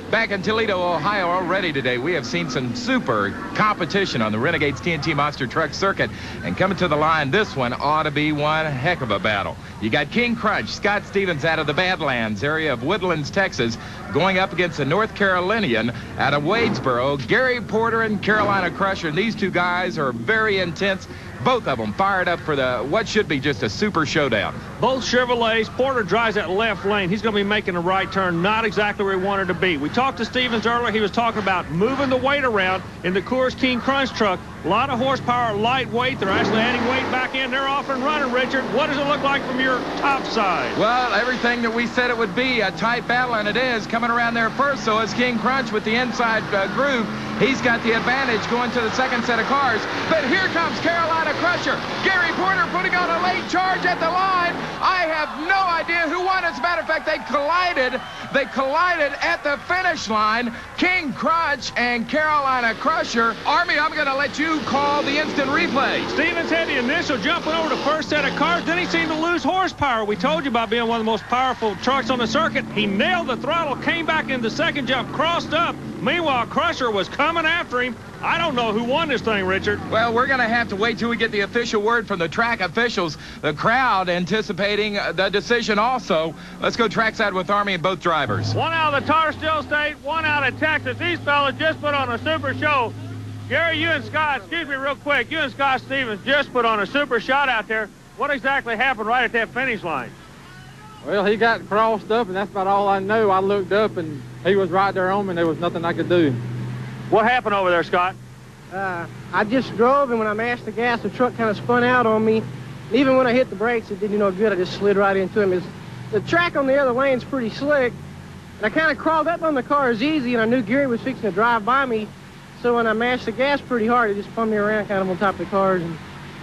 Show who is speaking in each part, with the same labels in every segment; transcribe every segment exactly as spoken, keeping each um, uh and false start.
Speaker 1: Back in Toledo, Ohio, already today, we have seen some super competition on the Renegades T N T Monster Truck Circuit. And coming to the line, this one ought to be one heck of a battle. You got King Crunch, Scott Stevens out of the Badlands area of Woodlands, Texas, going up against the North Carolinian out of Wadesboro, Gary Porter and Carolina Crusher. And these two guys are very intense. Both of them fired up for the what should be just a super showdown.
Speaker 2: Both Chevrolets. Porter drives that left lane. He's going to be making a right turn, not exactly where he wanted to be. We talked to Stevens earlier. He was talking about moving the weight around in the Coors King Crunch truck. A lot of horsepower, lightweight. They're actually adding weight back in. They're off and running, Richard. What does it look like from your top side?
Speaker 1: Well, everything that we said it would be, a tight battle, and it is. Coming around there first, so is King Crunch with the inside uh, groove. He's got the advantage going to the second set of cars. But here comes Carolina Crusher. Gary Porter putting on a late charge at the line. I have no idea who won. As a matter of fact, they collided. They collided at the finish line. King Crunch and Carolina Crusher. Army, I'm going to let you call the instant replay.
Speaker 2: Stevens had the initial jumping over the first set of cars. Then he seemed to lose horsepower. We told you about being one of the most powerful trucks on the circuit. He nailed the throttle, came back in the second jump, crossed up. Meanwhile, Crusher was coming after him. I don't know who won this thing, Richard.
Speaker 1: Well, we're going to have to wait till we get the official word from the track officials. The crowd anticipating the decision also. Let's go trackside with Army and both drivers.
Speaker 2: One out of the Tar Steel State, one out of Texas. These fellas just put on a super show. Gary, you and Scott, excuse me real quick, you and Scott Stevens just put on a super shot out there. What exactly happened right at that finish line?
Speaker 3: Well, he got crossed up, and that's about all I know. I looked up, and he was right there on me, and there was nothing I could do.
Speaker 2: What happened over there, Scott?
Speaker 4: Uh, I just drove, and when I mashed the gas, the truck kind of spun out on me. And even when I hit the brakes, it didn't do no good. I just slid right into him. It's, the track on the other lane's pretty slick, and I kind of crawled up on the car as easy, and I knew Gary was fixing to drive by me. So when I mashed the gas pretty hard, it just spun me around kind of on top of the cars, and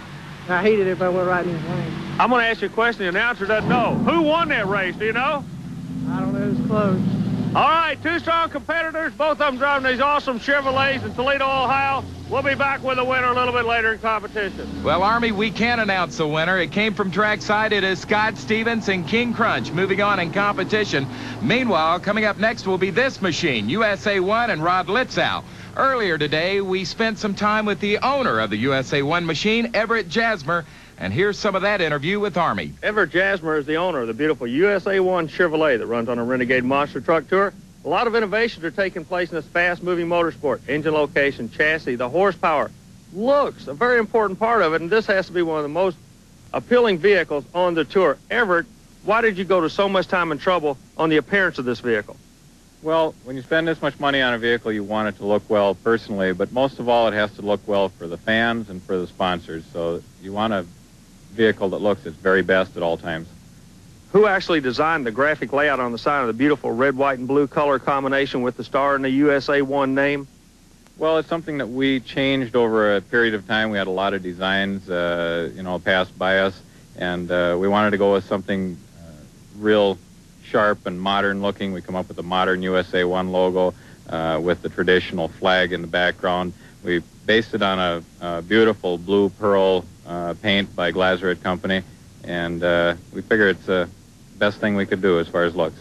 Speaker 4: I hated it if I went right in his lane.
Speaker 2: I'm going to ask you a question the announcer doesn't know. Who won that race? Do you know?
Speaker 4: I don't know. It was close.
Speaker 2: All right, two strong competitors, both of them driving these awesome Chevrolets in Toledo, Ohio. We'll be back with the winner a little bit later in competition.
Speaker 1: Well, Army, we can announce the winner. It came from trackside. It is Scott Stevens and King Crunch moving on in competition. Meanwhile, coming up next will be this machine, U S A one and Rod Litzow. Earlier today, we spent some time with the owner of the U S A one machine, Everett Jasmer, and here's some of that interview with Army.
Speaker 2: Everett Jasmer is the owner of the beautiful U S A one Chevrolet that runs on a Renegade Monster Truck Tour. A lot of innovations are taking place in this fast-moving motorsport. Engine location, chassis, the horsepower, looks, a very important part of it, and this has to be one of the most appealing vehicles on the tour. Everett, why did you go to so much time and trouble on the appearance of this vehicle?
Speaker 5: Well, when you spend this much money on a vehicle, you want it to look well personally, but most of all, it has to look well for the fans and for the sponsors. So you want a vehicle that looks its very best at all times.
Speaker 2: Who actually designed the graphic layout on the side of the beautiful red, white, and blue color combination with the star and the U S A one name?
Speaker 5: Well, it's something that we changed over a period of time. We had a lot of designs, uh, you know, passed by us, and uh, we wanted to go with something uh, real sharp and modern looking. We come up with a modern U S A one logo uh, with the traditional flag in the background. We based it on a, a beautiful blue pearl uh, paint by Glazerite Company, and uh, we figure it's the best thing we could do as far as looks.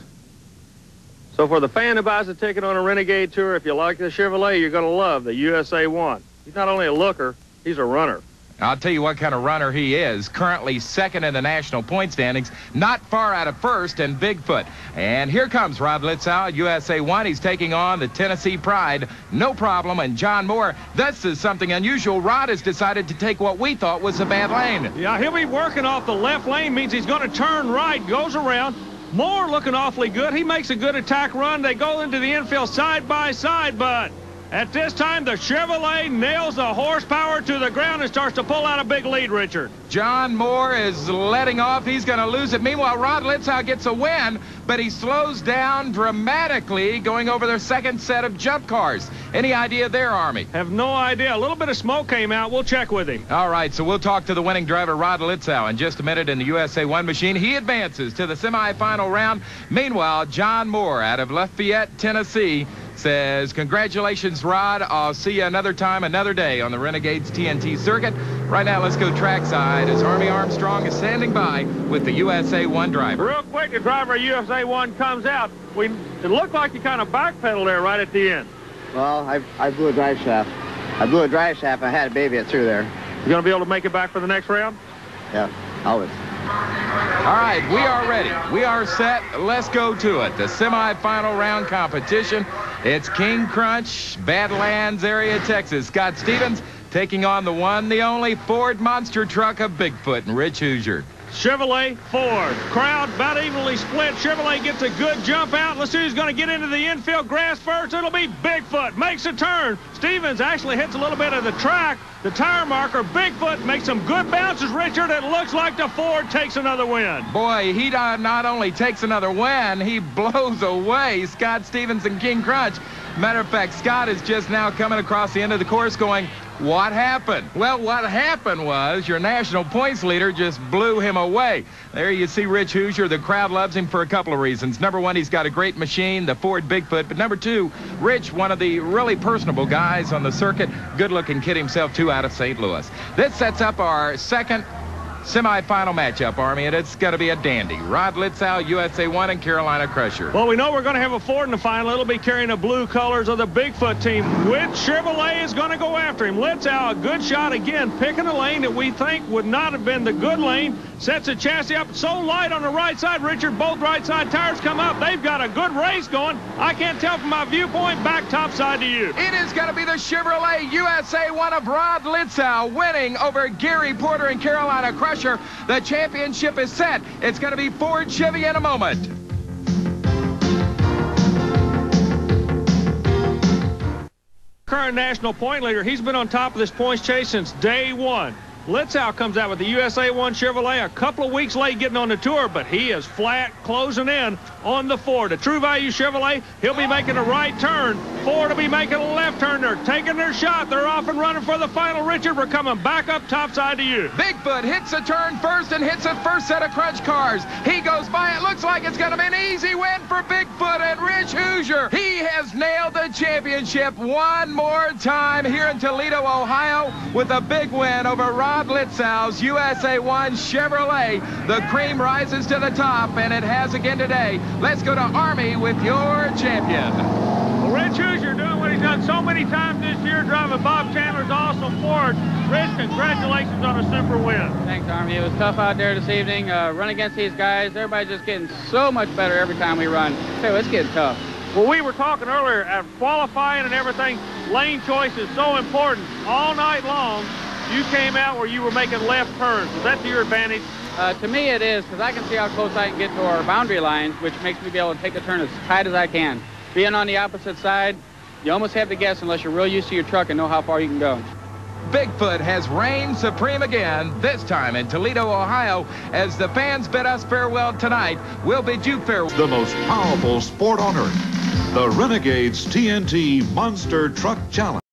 Speaker 2: So for the fan who buys a ticket on a Renegade Tour, if you like the Chevrolet, you're going to love the U S A one. He's not only a looker, he's a runner.
Speaker 1: I'll tell you what kind of runner he is. Currently second in the national point standings, not far out of first and Bigfoot. And here comes Rod Litzow, U S A one. He's taking on the Tennessee Pride. No problem. And John Moore, this is something unusual. Rod has decided to take what we thought was a bad lane.
Speaker 2: Yeah, he'll be working off the left lane, means he's going to turn right, goes around. Moore looking awfully good. He makes a good attack run. They go into the infield side by side, but at this time, the Chevrolet nails the horsepower to the ground and starts to pull out a big lead, Richard.
Speaker 1: John Moore is letting off. He's going to lose it. Meanwhile, Rod Litzow gets a win, but he slows down dramatically going over their second set of jump cars. Any idea there, Army?
Speaker 2: Have no idea. A little bit of smoke came out. We'll check with him.
Speaker 1: All right, so we'll talk to the winning driver, Rod Litzow, in just a minute in the U S A one machine. He advances to the semifinal round. Meanwhile, John Moore out of Lafayette, Tennessee, says, congratulations, Rod. I'll see you another time, another day on the Renegades T N T circuit. Right now, let's go trackside as Army Armstrong is standing by with the U S A one driver.
Speaker 2: Real quick, the driver of U S A one comes out. We, it looked like you kind of backpedaled there right at the end.
Speaker 6: Well, I, I blew a drive shaft. I blew a drive shaft. I had to baby it through there.
Speaker 2: You going to be able to make it back for the next round?
Speaker 6: Yeah, always.
Speaker 1: All right, we are ready. We are set. Let's go to it. The semifinal round competition. It's King Crunch, Badlands area, Texas. Scott Stevens taking on the one, the only Ford monster truck of Bigfoot and Rich Hoosier.
Speaker 2: Chevrolet, Ford. Crowd about evenly split. Chevrolet gets a good jump out. Let's see who's going to get into the infield grass first. It'll be Bigfoot. Makes a turn. Stevens actually hits a little bit of the track. The tire marker, Bigfoot, makes some good bounces, Richard. It looks like the Ford takes another win.
Speaker 1: Boy, he not only takes another win, he blows away Scott Stevens and King Crunch. Matter of fact, Scott is just now coming across the end of the course going, what happened? Well, what happened was your national points leader just blew him away. There you see Rich Hoosier. The crowd loves him for a couple of reasons. Number one, he's got a great machine, the Ford Bigfoot. But number two, Rich, one of the really personable guys on the circuit, good-looking kid himself, too, out of Saint Louis. This sets up our second semifinal matchup, Army, and it's going to be a dandy. Rod Litzow, U S A one, and Carolina Crusher.
Speaker 2: Well, we know we're going to have a Ford in the final. It'll be carrying the blue colors of the Bigfoot team. Which Chevrolet is going to go after him? Litzow, a good shot again, picking a lane that we think would not have been the good lane. Sets the chassis up so light on the right side, Richard. Both right side tires come up. They've got a good race going. I can't tell from my viewpoint. Back top side to you.
Speaker 1: It is going to be the Chevrolet U S A one of Rod Litzow winning over Gary Porter and Carolina Crusher. The championship is set. It's going to be Ford Chevy in a moment.
Speaker 2: Current national point leader. He's been on top of this points chase since day one. Litzow comes out with the U S A one Chevrolet a couple of weeks late getting on the tour, but he is flat closing in on the Ford. A True Value Chevrolet, he'll be making a right turn. Ford will be making a left turn. They're taking their shot. They're off and running for the final. Richard, we're coming back up top side to you.
Speaker 1: Bigfoot hits a turn first and hits the first set of Crunch cars. He goes by. It looks like it's going to be an easy win for Bigfoot and Rich Hoosier. He has nailed the championship one more time here in Toledo, Ohio, with a big win over Rod Litzow's U S A one Chevrolet. The cream rises to the top, and it has again today. Let's go to Army with your champion.
Speaker 2: Well, Rich Hoosier doing what he's done so many times this year, driving Bob Chandler's awesome Ford. Rich, congratulations on a super win.
Speaker 7: Thanks, Army. It was tough out there this evening. Uh, run against these guys. Everybody's just getting so much better every time we run. So it's getting tough.
Speaker 2: Well, we were talking earlier, at qualifying and everything, lane choice is so important. All night long, you came out where you were making left turns. Was that to your advantage?
Speaker 7: Uh, to me it is, because I can see how close I can get to our boundary lines, which makes me be able to take the turn as tight as I can. Being on the opposite side, you almost have to guess unless you're real used to your truck and know how far you can go.
Speaker 1: Bigfoot has reigned supreme again, this time in Toledo, Ohio. As the fans bid us farewell tonight, we'll bid you farewell.
Speaker 8: The most powerful sport on earth, the Renegades T N T Monster Truck Challenge.